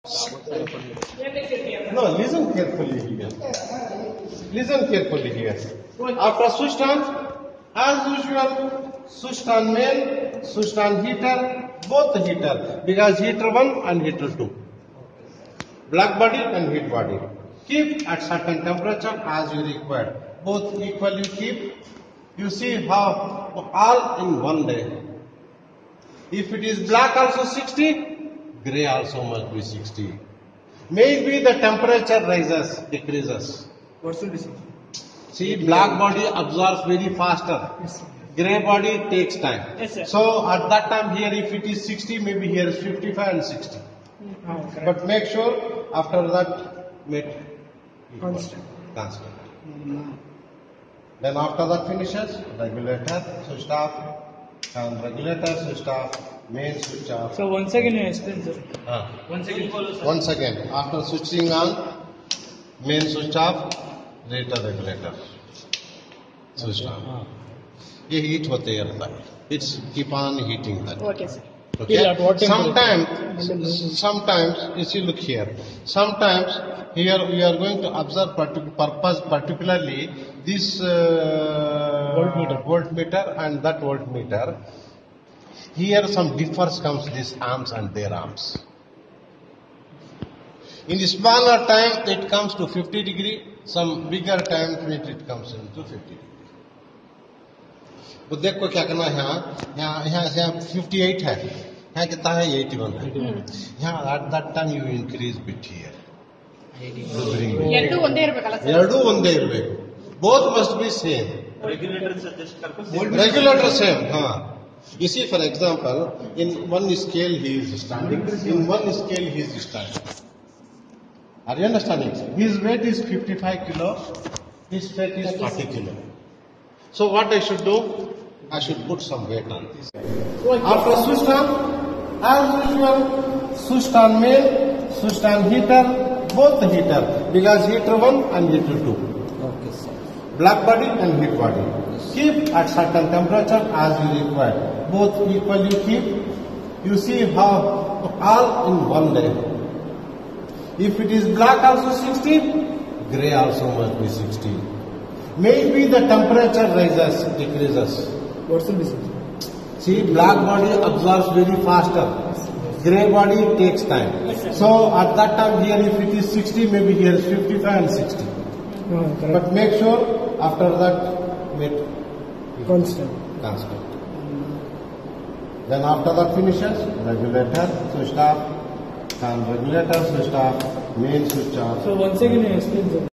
No, listen carefully here. Listen carefully here. After switched on, as usual, switched on main, switched on heater, both heater, because heater 1 and heater 2. Black body and heat body. Keep at certain temperature as you require. Both equally keep. You see how all in one day. If it is black also 60, grey also must be 60. Maybe the temperature rises, decreases. What's the decision? See, black body absorbs very faster. Yes, sir. Grey body takes time. Yes, sir. So at that time here if it is 60, maybe here is 55 and 60. Correct. But make sure after that make Constant. constant. Then after that finishes, regulator switched off, and regulator switched off, main switch off. So once again you explain, sir. Once again, after switching on, main switch off, regulator switch on. ये heat होते रहता है. It's keep on heating that. Okay, sir. Okay. Till at what temperature? Sometimes, if you look here, sometimes here we are going to observe particularly this voltmeter and that voltmeter. Here some difference comes these amps and their amps. In the smaller time it comes to 50 degree, some bigger time it comes into 50 degree. तो देखो क्या करना है यहाँ 58 है, यहाँ कितना है 81 है. यहाँ at that time you increase bit here. ಎರಡು ಒಂದೇ ಇರಬೇಕಲ್ಲ ಸರ್? ಎರಡು ಒಂದೇ ಇರಬೇಕು. Both must be same. Regulator same. You see, for example, in one scale he is standing, in one scale he is standing. Are you understanding? His weight is 55 kilo, his weight is 40 kilo. So what I should do? I should put some weight on this. After switched on, as usual, switched on main, switched on heater, both the heater, because heater 1 and heater 2. Okay, sir. Black body and heat body. Keep at certain temperature as you require. Both equally keep. You see how all in one day. If it is black also 60, grey also must be 60. Maybe the temperature rises, decreases. What's the decision? See, black body absorbs very faster. Grey body takes time. So at that time here if it is 60, maybe here is 55 and 60. Correct. But make sure after that make Constant. constant. Then after that finishes, regulator switched off, and regulator switched off, main switch off. So once again you explain, sir.